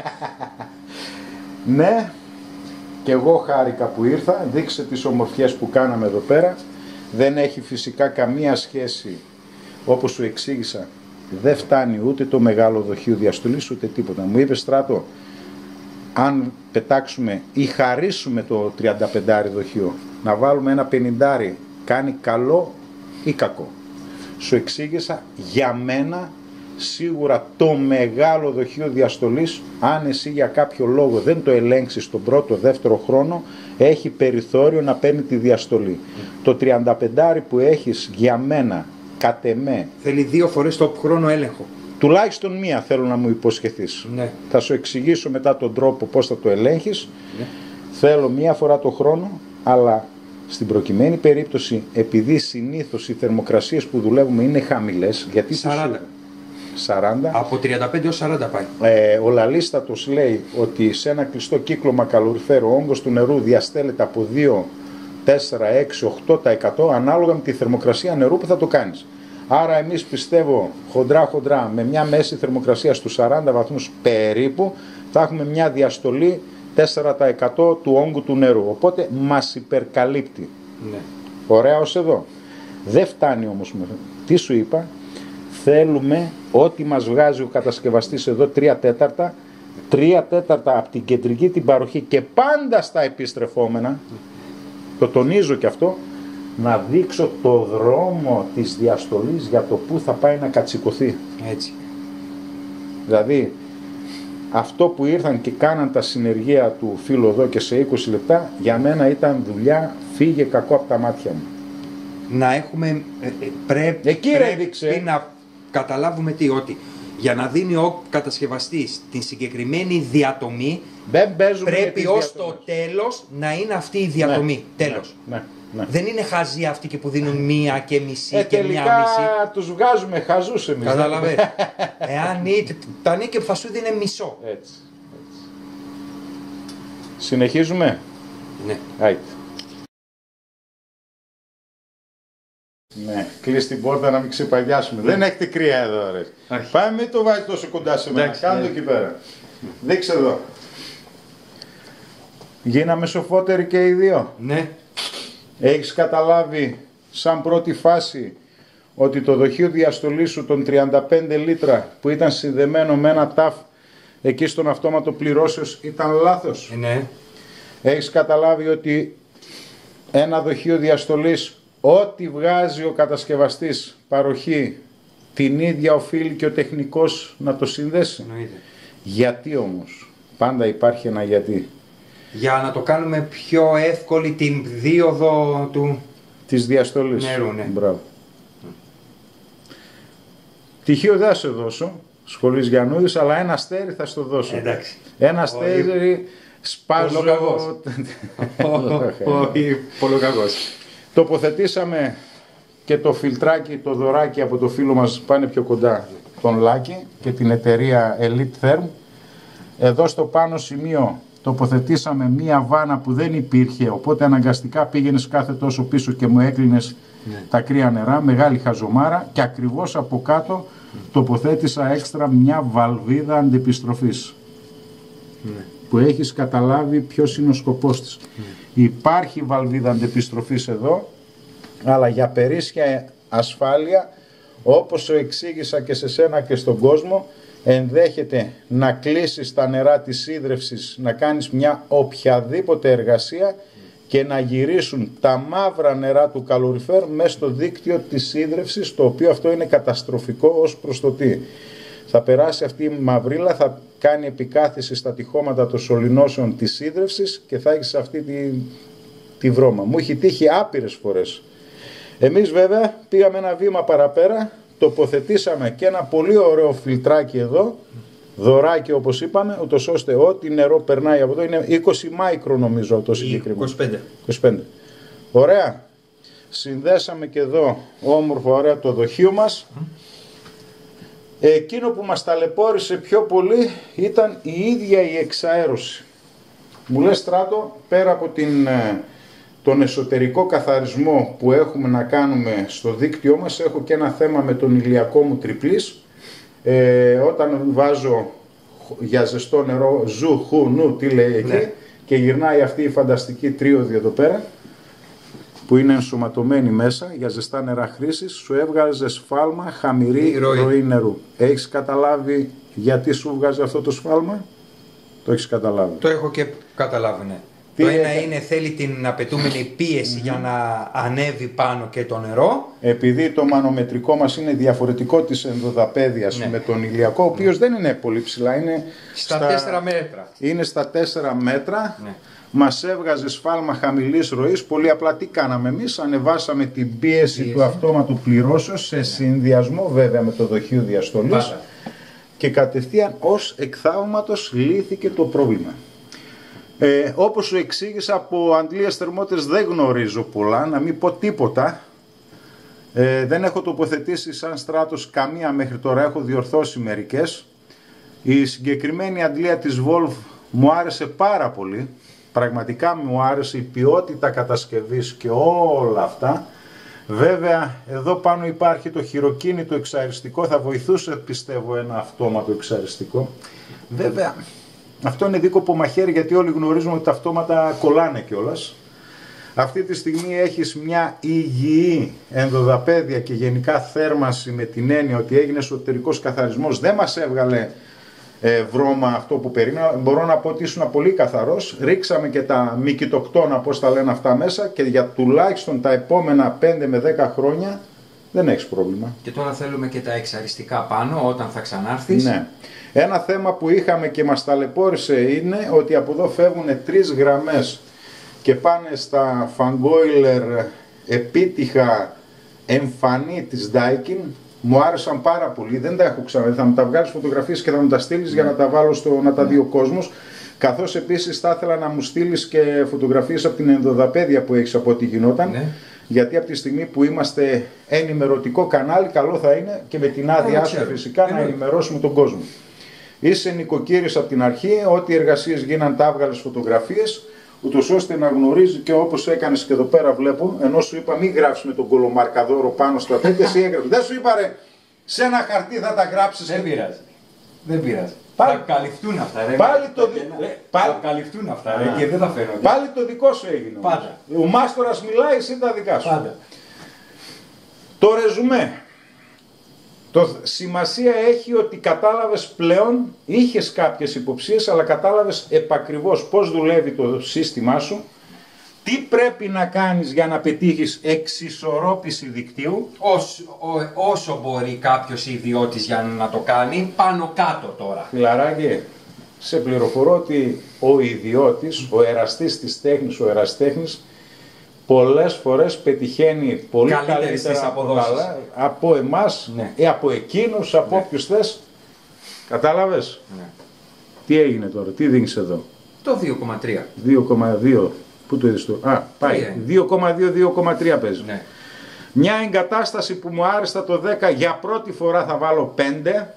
Ναι, και εγώ χάρηκα που ήρθα. Δείξε τις ομορφιές που κάναμε εδώ πέρα. Δεν έχει φυσικά καμία σχέση, όπως σου εξήγησα. Δεν φτάνει ούτε το μεγάλο δοχείο διαστολής ούτε τίποτα. Μου είπε Στράτο, αν πετάξουμε ή χαρίσουμε το τριανταπεντάρι δοχείο, να βάλουμε ένα πενηντάρι, κάνει καλό ή κακό. Σου εξήγησα, για μένα σίγουρα το μεγάλο δοχείο διαστολής, αν εσύ για κάποιο λόγο δεν το ελέγξεις τον πρώτο, δεύτερο χρόνο, έχει περιθώριο να παίρνει τη διαστολή. Mm. Το τριανταπεντάρι που έχεις για μένα, κατ' εμέ, θέλει δύο φορές το χρόνο έλεγχο. Τουλάχιστον μία θέλω να μου υποσχεθείς. Ναι. Θα σου εξηγήσω μετά τον τρόπο πώς θα το ελέγχεις. Ναι. Θέλω μία φορά το χρόνο, αλλά στην προκειμένη περίπτωση, επειδή συνήθως οι θερμοκρασίες που δουλεύουμε είναι χαμηλές, γιατί σαράντα. σαράντα. Από τριάντα πέντε έως σαράντα πάει. Ε, ο Λαλίστατος λέει ότι σε ένα κλειστό κύκλωμα καλωριφέρου ο όγκος του νερού διαστέλλεται από δύο, τέσσερα, έξι, οκτώ τοις εκατό ανάλογα με τη θερμοκρασία νερού που θα το κάνεις. Άρα εμείς πιστεύω χοντρά χοντρά με μια μέση θερμοκρασία στους σαράντα βαθμούς περίπου θα έχουμε μια διαστολή τέσσερα τοις εκατό του όγκου του νερού. Οπότε μας υπερκαλύπτει. Ναι. Ωραία ως εδώ. Δεν φτάνει όμως με... Τι σου είπα, θέλουμε ό,τι μας βγάζει ο κατασκευαστής εδώ τρία τέταρτα, τρία τέταρτα από την κεντρική την παροχή και πάντα στα επιστρεφόμενα, το τονίζω και αυτό, να δείξω το δρόμο της διαστολής για το που θα πάει να κατσικωθεί. Έτσι. Δηλαδή, αυτό που ήρθαν και κάναν τα συνεργεία του φίλου εδώ και σε είκοσι λεπτά, για μένα ήταν δουλειά, φύγε κακό από τα μάτια μου. Να έχουμε, ε, ε, πρέπει, Εκεί πρέπει να καταλάβουμε τι, ότι για να δίνει ο κατασκευαστής την συγκεκριμένη διατομή, δεν πρέπει ως το τέλος να είναι αυτή η διατομή. Ναι, τέλος. Ναι, ναι, ναι. Δεν είναι χαζοί αυτοί και που δίνουν μία και μισή ε, και τελικά μία μισή. τους βγάζουμε χαζούς εμείς. Καταλαβαίνεις. Εάν τα νίκη θα σου δίνει μισό. Έτσι, έτσι. Συνεχίζουμε. Ναι. Άιτε. Ναι, κλείς την πόρτα να μην ξεπαγιάσουμε. Ναι. Δεν έχετε κρύα εδώ, ρε. Άχι. Πάμε, μην το βάζει τόσο κοντά σε μένα. Κάνε το εκεί πέρα. Δείξε εδώ. Γίναμε σοφότεροι και οι δύο. Ναι. Έχεις καταλάβει σαν πρώτη φάση ότι το δοχείο διαστολής σου των τριάντα πέντε λίτρα που ήταν συνδεμένο με ένα ταφ εκεί στον αυτόματο πληρώσεως ήταν λάθος. Ναι. Έχεις καταλάβει ότι ένα δοχείο διαστολής, ό,τι βγάζει ο κατασκευαστής παροχή, την ίδια οφείλει και ο τεχνικός να το συνδέσει. Εννοείται. Γιατί όμως, πάντα υπάρχει ένα γιατί. Για να το κάνουμε πιο εύκολη την δίωδο του της διαστολής. Νερού, ναι. Μπράβο. Mm. Τυχείο δεν θα σε δώσω, σχολής Γιαννούδης, αλλά ένα αστέρι θα στο δώσω. Εντάξει. Ένα αστέρι σπάζω... Όχι, πολλοκαγός. Τοποθετήσαμε και το φιλτράκι, το δωράκι από το φίλο μας, πάνε πιο κοντά, τον Λάκη και την εταιρεία Elite Therm. Εδώ στο πάνω σημείο τοποθετήσαμε μία βάνα που δεν υπήρχε, οπότε αναγκαστικά πήγαινες κάθε τόσο πίσω και μου έκλεινες ναι. τα κρύα νερά, μεγάλη χαζομάρα, και ακριβώς από κάτω mm. τοποθέτησα έξτρα μια βαλβίδα αντιεπιστροφής ναι. που έχεις καταλάβει ποιος είναι ο σκοπός της. Mm. Υπάρχει βαλβίδα αντιεπιστροφής εδώ, αλλά για περίσσια ασφάλεια, όπως το εξήγησα και σε σένα και στον κόσμο, ενδέχεται να κλείσεις τα νερά της σίδρευσης, να κάνεις μια οποιαδήποτε εργασία και να γυρίσουν τα μαύρα νερά του καλοριφέρ μέσα στο δίκτυο της σίδρευσης, το οποίο αυτό είναι καταστροφικό ως προς το τι. Θα περάσει αυτή η μαυρίλα, θα κάνει επικάθιση στα τυχώματα των σωληνώσεων της σίδρευσης και θα έχεις αυτή τη, τη βρώμα. Μου έχει τύχει άπειρες φορές. Εμείς βέβαια πήγαμε ένα βήμα παραπέρα, τοποθετήσαμε και ένα πολύ ωραίο φιλτράκι εδώ, δωράκι όπως είπαμε, ούτως ώστε ό,τι νερό περνάει από εδώ, είναι είκοσι μάικρο νομίζω το συγκεκριμένο. είκοσι πέντε. είκοσι πέντε. Ωραία. Συνδέσαμε και εδώ όμορφα ωραία το δοχείο μας. Εκείνο που μας ταλαιπώρησε πιο πολύ ήταν η ίδια η εξαέρωση. Μου λες Στράτο, πέρα από την, τον εσωτερικό καθαρισμό που έχουμε να κάνουμε στο δίκτυό μας, έχω και ένα θέμα με τον ηλιακό μου τριπλής. Ε, όταν βάζω για ζεστό νερό ζου, χου, νου, τι λέει εκεί, ναι, και γυρνάει αυτή η φανταστική τρίωδη εδώ πέρα, που είναι ενσωματωμένη μέσα για ζεστά νερά χρήσης, σου έβγαζε σφάλμα χαμηλή ροή. ροή νερού. Έχεις καταλάβει γιατί σου βγάζει αυτό το σφάλμα? Το έχεις καταλάβει? Το έχω και καταλάβει, ναι. Τι το ένα έκα... είναι θέλει την απαιτούμενη πίεση mm-hmm. για να ανέβει πάνω και το νερό. Επειδή το μανομετρικό μας είναι διαφορετικό της ενδοδαπέδιας, ναι, με τον ηλιακό, ο οποίος ναι. δεν είναι πολύ ψηλά, είναι στα, στα τέσσερα μέτρα. Είναι στα τέσσερα μέτρα. Ναι. Μας έβγαζε σφάλμα χαμηλής ροής. Πολύ απλά τι κάναμε εμείς? Ανεβάσαμε την πίεση, πίεση. του αυτόματου πληρώσεως σε συνδυασμό βέβαια με το δοχείο διαστολής. Πάντα. Και κατευθείαν ως εκθαύματος λύθηκε το πρόβλημα. Ε, όπως σου εξήγησα, από αντλίες θερμότητες δεν γνωρίζω πολλά, να μην πω τίποτα. Ε, δεν έχω τοποθετήσει σαν Στράτος καμία μέχρι τώρα, έχω διορθώσει μερικές. Η συγκεκριμένη αντλία της Wolf μου άρεσε πάρα πολύ. Πραγματικά μου άρεσε η ποιότητα κατασκευής και όλα αυτά. Βέβαια εδώ πάνω υπάρχει το χειροκίνητο εξαριστικό, θα βοηθούσε πιστεύω ένα αυτόματο εξαριστικό. Βέβαια αυτό είναι δίκοπο μαχαίρι, γιατί όλοι γνωρίζουμε ότι τα αυτόματα κολλάνε κιόλας. Αυτή τη στιγμή έχεις μια υγιή ενδοδαπέδια και γενικά θέρμανση, με την έννοια ότι έγινε εσωτερικός καθαρισμός, δεν μας έβγαλε ε, βρώμα αυτό που περίμενα. Μπορώ να πω ότι ήσουν πολύ καθαρός. Ρίξαμε και τα μικητοκτόνα, πώς τα λένε αυτά μέσα, και για τουλάχιστον τα επόμενα πέντε με δέκα χρόνια δεν έχεις πρόβλημα. Και τώρα θέλουμε και τα εξαριστικά πάνω όταν θα ξανάρθεις. Ναι. Ένα θέμα που είχαμε και μας ταλαιπώρησε είναι ότι από εδώ φεύγουν τρεις γραμμές και πάνε στα φαγκόιλερ επίτυχα εμφανή της Daikin. Μου άρεσαν πάρα πολύ, δεν τα έχω ξαναδεί. Θα μου τα βγάλεις φωτογραφίες και θα μου τα στείλεις, ναι, για να τα βάλω στο, να τα δει ο κόσμος. Καθώς επίσης θα ήθελα να μου στείλεις και φωτογραφίες από την ενδοδαπέδια που έχεις, από ό,τι γινόταν. Ναι. Γιατί από τη στιγμή που είμαστε ενημερωτικό κανάλι, καλό θα είναι και με την άδειά σου φυσικά να ενημερώσουμε τον κόσμο. Είσαι νοικοκύρης από την αρχή, ό,τι εργασίες γίναν τα έβγαλες φωτογραφίες, ούτως ώστε να γνωρίζει, και όπως έκανες και εδώ πέρα βλέπω, ενώ σου είπα μην γράψεις με τον κολομαρκαδόρο πάνω στα τέτοια, εσύ έγραψες. Δεν σου είπα ρε, σε ένα χαρτί θα τα γράψεις. Δεν πειράζει. Δεν πειράζει. Πάλι... Θα καλυφθούν αυτά ρε. Πάλι το δι... πάλι... Θα καλυφθούν αυτά ρε, και δεν θα φαίνονται. Πάλι το δικό σου έγινε. Πάντα. Ο μάστορας μιλάει, εσύ τα δικά σου. Πάντα. Το ρεζουμέ. Το σημασία έχει ότι κατάλαβες πλέον, είχες κάποιες υποψίες, αλλά κατάλαβες επακριβώς πώς δουλεύει το σύστημά σου, τι πρέπει να κάνεις για να πετύχεις εξισορρόπηση δικτύου. Όσο, ό, όσο μπορεί κάποιος ιδιώτης για να το κάνει, πάνω κάτω τώρα. Φιλαράκι, σε πληροφορώ ότι ο ιδιώτης, ο εραστής της τέχνης, ο εραστέχνης, πολλές φορές πετυχαίνει πολύ καλύτερα από, καλά, από εμάς, ναι, ή από εκείνους, από, ναι, όποιους θες. Κατάλαβες? Ναι. Τι έγινε τώρα, τι δίνεις εδώ? Το δύο κόμμα τρία. δύο κόμμα δύο. Πού το είδες το? Α, πάει. δύο κόμμα δύο, δύο κόμμα τρία παίζει. Ναι. Μια εγκατάσταση που μου άρεσε το δέκα, για πρώτη φορά θα βάλω πέντε.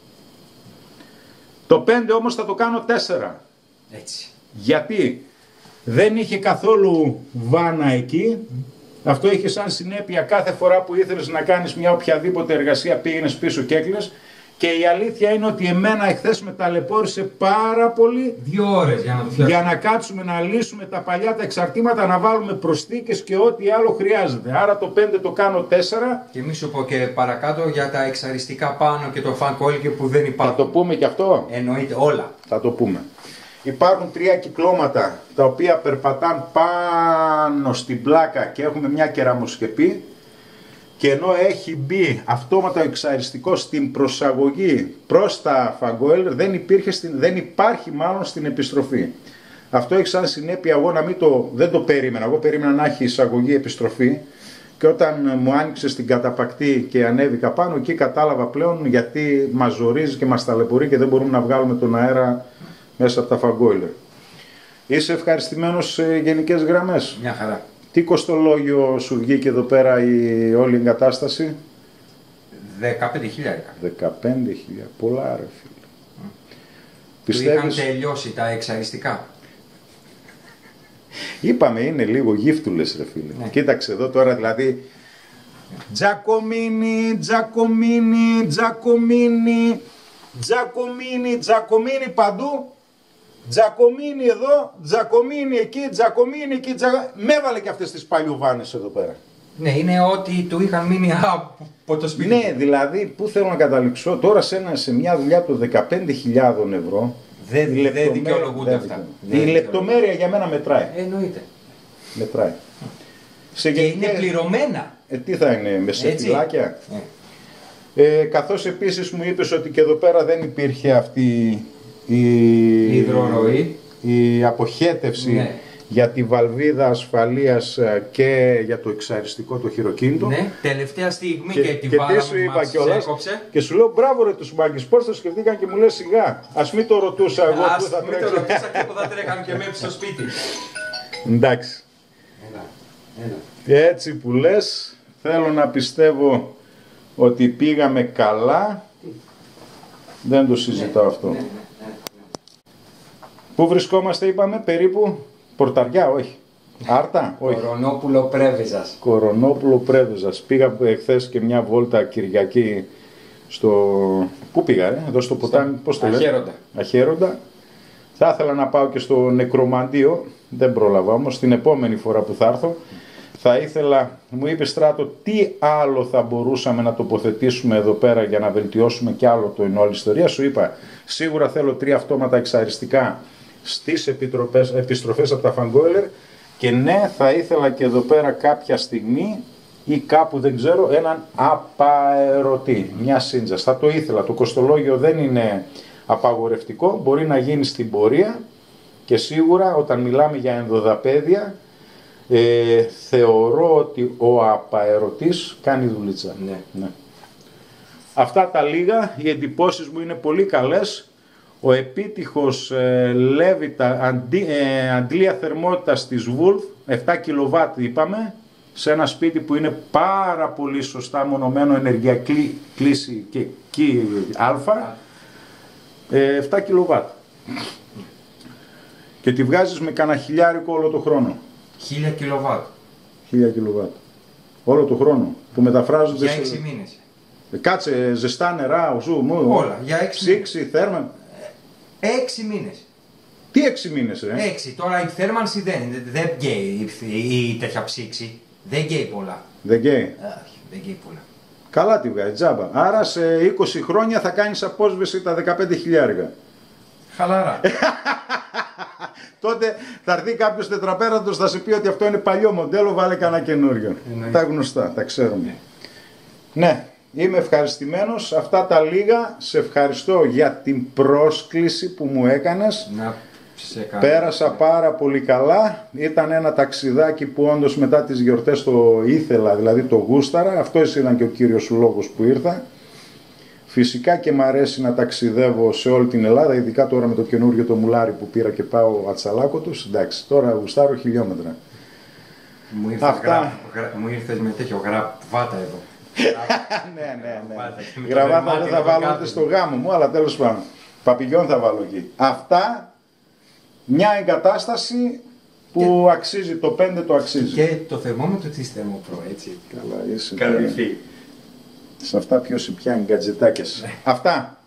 Το πέντε όμως θα το κάνω τέσσερα. Έτσι. Γιατί? Δεν είχε καθόλου βάνα εκεί. Αυτό είχε σαν συνέπεια κάθε φορά που ήθελες να κάνεις μια οποιαδήποτε εργασία πήγαινες πίσω και έκλαις. Και η αλήθεια είναι ότι εμένα εχθές με ταλαιπώρησε πάρα πολύ. Δύο ώρες για να το φτιάξουμε. Για να κάτσουμε να λύσουμε τα παλιά τα εξαρτήματα, να βάλουμε προσθήκες και ό,τι άλλο χρειάζεται. Άρα το πέντε το κάνω τέσσερα. Και μη σου πω και παρακάτω για τα εξαριστικά πάνω και το fan coil που δεν υπάρχουν. Θα το πούμε και αυτό. Εννοείται όλα. Θα το πούμε. Υπάρχουν τρία κυκλώματα τα οποία περπατάν πάνω στην πλάκα και έχουμε μια κεραμοσκεπή. Και ενώ έχει μπει αυτόματα ο εξαριστικός στην προσαγωγή προς τα φαγκόελ, δεν, υπήρχε στην, δεν υπάρχει μάλλον στην επιστροφή. Αυτό έχει σαν συνέπεια εγώ να μην το, δεν το περίμενα. Εγώ περίμενα να έχει εισαγωγή επιστροφή και όταν μου άνοιξε στην καταπακτή και ανέβηκα πάνω, εκεί κατάλαβα πλέον γιατί μας ζορίζει και μας ταλαιπωρεί και δεν μπορούμε να βγάλουμε τον αέρα μέσα από τα φαγκόελ. Είσαι ευχαριστημένος σε γενικές γραμμές? Μια χαρά. Τι κοστολόγιο σου βγήκε εδώ πέρα η όλη εγκατάσταση? δεκαπέντε χιλιάδες. δεκαπέντε χιλιάδες, πολλά ρε φίλε. Mm. Πιστεύεις... είχαν τελειώσει τα εξαριστικά. Είπαμε είναι λίγο γύφτουλες ρε φίλε. Ναι. Κοίταξε εδώ τώρα δηλαδή. Τζακομίνι, Τζακομίνι, Τζακομίνι, Τζακομίνι, Τζακομίνι παντού. Τζακομίνι εδώ, Τζακομίνι εκεί, Τζακομίνι εκεί, τζακα... με έβαλε και αυτές τις παλιουβάνες εδώ πέρα. Ναι, είναι ότι του είχαν μείνει από το σπίτι. Ναι, δηλαδή, πού θέλω να καταλήξω, τώρα σε, ένα, σε μια δουλειά των δεκαπέντε χιλιάδες ευρώ, δεν δε δικαιολογούνται αυτά. Η λεπτομέρεια για μένα μετράει. Εννοείται. Μετράει. Σε και γενικές... είναι πληρωμένα. Ε, τι θα είναι, με σεφτιλάκια. Ε. Ε, καθώς επίσης μου είπες ότι και εδώ πέρα δεν υπήρχε αυτή η υδροροή, η αποχέτευση, ναι, για τη βαλβίδα ασφαλείας και για το εξαριστικό το χειροκίνητο. Ναι, τελευταία στιγμή και, και τη και βάλαμε, σου είπα κιόλας, και σου λέω μπράβο ρε τους μάγκες, πώς το σκεφτήκαν και μου λες σιγά, ας μην το ρωτούσα εγώ ας που θα μην το ρωτούσα και που θα τρέχαν και μέσα στο σπίτι. Εντάξει. Έλα, έλα. Και έτσι που λες, θέλω να πιστεύω ότι πήγαμε καλά, δεν το συζητάω, ναι, αυτό. Ναι, ναι. Πού βρισκόμαστε είπαμε, περίπου, Πορταριά, όχι. Άρτα, όχι. Κορονόπουλο Πρέβεζας. Κορονόπουλο Πρέβεζας. Πήγα εχθές και μια βόλτα Κυριακή στο... Πού πήγα, ε? Εδώ στο ποτάμι, πώς το λέτε? Αχέροντα. Αχέροντα. Θα ήθελα να πάω και στο Νεκρομαντίο, δεν πρόλαβα όμως, την επόμενη φορά που θα έρθω. Θα ήθελα, μου είπε Στράτο, τι άλλο θα μπορούσαμε να τοποθετήσουμε εδώ πέρα για να βελτιώσουμε κι άλλο το όλη ιστορία. Σου είπα, σίγουρα θέλω τρία αυτόματα εξαριστικά στις επιστροφές από τα φαγκόιλερ και ναι, θα ήθελα και εδώ πέρα κάποια στιγμή ή κάπου δεν ξέρω έναν απαερωτή, μια σύντζας. Θα το ήθελα, το κοστολόγιο δεν είναι απαγορευτικό, μπορεί να γίνει στην πορεία και σίγουρα όταν μιλάμε για ενδοδαπέδια, Ε, θεωρώ ότι ο απαερωτής κάνει δουλίτσα. Ναι. Ναι. Αυτά τα λίγα, οι εντυπώσεις μου είναι πολύ καλές. Ο επίτυχος ε, Λέβητα αντί, ε, αντλία θερμότητας της Wolf, επτά κιλοβάτ είπαμε, σε ένα σπίτι που είναι πάρα πολύ σωστά μονομένο ενεργειακή κλίση και κι α, ε, επτά κιλοβάτ. Και τη βγάζεις με κανένα χιλιάρικο όλο το χρόνο. χίλια κιλοβάτ. χίλια κιλοβάτ. Όλο το χρόνο. Που μεταφράζονται για έξι μήνες. Κάτσε, ζεστά νερά, ζου, μου. Όλα. Για έξι ψήξη, θέρμα. έξι μήνες. Τι έξι μήνες, ρε. έξι. Τώρα η θέρμανση δεν, δεν γκέει η τέτοια ψήξη. Δεν γκέει πολλά. Δεν γκέει. Όχι, δεν γκέει πολλά. Καλά τη βγάζει, τζάμπα. Άρα σε είκοσι χρόνια θα κάνεις απόσβεση τα δεκαπέντε χιλιάρικα. Χαλαρά. Τότε θα έρθει κάποιος τετραπέραντος, θα σου πει ότι αυτό είναι παλιό μοντέλο, βάλε κανένα καινούριο. Τα γνωστά, τα ξέρουμε. Ναι, είμαι ευχαριστημένος. Αυτά τα λίγα. Σε ευχαριστώ για την πρόσκληση που μου έκανες. Να, πέρασα πάρα πολύ καλά. Ήταν ένα ταξιδάκι που όντως μετά τις γιορτές το ήθελα, δηλαδή το γούσταρα. Αυτός ήταν και ο κύριος λόγος που ήρθα. Φυσικά και μ' αρέσει να ταξιδεύω σε όλη την Ελλάδα, ειδικά τώρα με το καινούριο το μουλάρι που πήρα και πάω ατσαλάκωτος. Εντάξει, τώρα γουστάρω χιλιόμετρα. Μου ήρθε Αυτά... γρα... μου ήρθες με τέτοιο γραβάτα εδώ. ναι, ναι, ναι. Γραβάτα δεν θα βάλω ούτε στο γάμο μου, αλλά τέλος πάντων. Παπηγιόν θα βάλω εκεί. Αυτά, μια εγκατάσταση που και... αξίζει, το πέντε το αξίζει. Και το θερμόμετρο της Θερμοπρό, έτσι. Καλά, είσαι. Καλυφή. Σε αυτά ποιος σε πιάνει γκατζετάκες. Αυτά.